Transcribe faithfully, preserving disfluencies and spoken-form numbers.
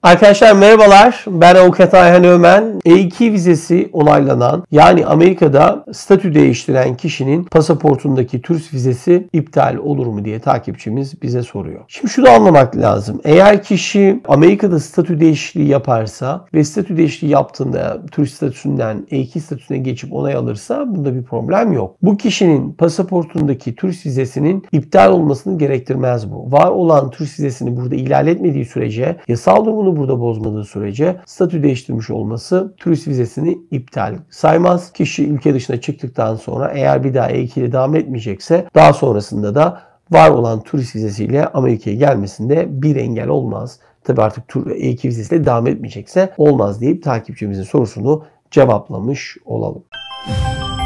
Arkadaşlar merhabalar. Ben Avukat Ayhan Ömen. E iki vizesi onaylanan, yani Amerika'da statü değiştiren kişinin pasaportundaki turist vizesi iptal olur mu diye takipçimiz bize soruyor. Şimdi şunu anlamak lazım. Eğer kişi Amerika'da statü değişikliği yaparsa ve statü değişikliği yaptığında turist statüsünden E iki statüsüne geçip onay alırsa bunda bir problem yok. Bu kişinin pasaportundaki turist vizesinin iptal olmasını gerektirmez bu. Var olan turist vizesini burada ihlal etmediği sürece, yasal durumunu burada bozmadığı sürece statü değiştirmiş olması turist vizesini iptal saymaz. Kişi ülke dışına çıktıktan sonra eğer bir daha E iki ile devam etmeyecekse daha sonrasında da var olan turist vizesiyle Amerika'ya gelmesinde bir engel olmaz. Tabi artık E iki vizesiyle devam etmeyecekse olmaz deyip takipçimizin sorusunu cevaplamış olalım.